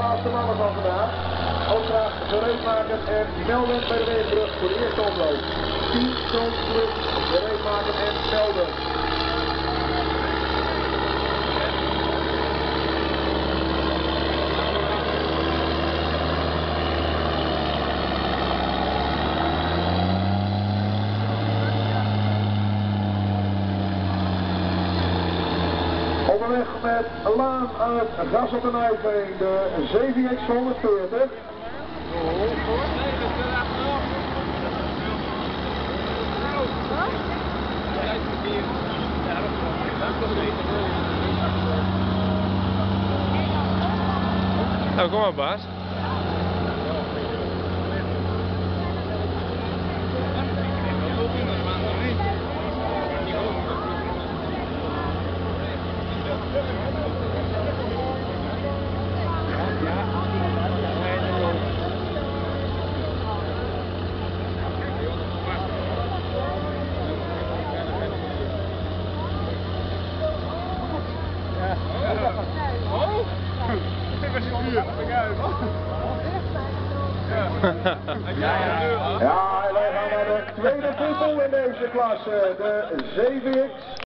laatste mannen van vandaag. Ook graag gereed maken en melden bij de wegenbrug voor de eerste omloop. 10 seconden terug, gereed maken en melden. Onderweg met Laan uit Gas op de Nijveen, de ZVX 140. Nou, kom maar, baas. Ja, wij gaan naar de tweede titel in deze klasse, de ZVX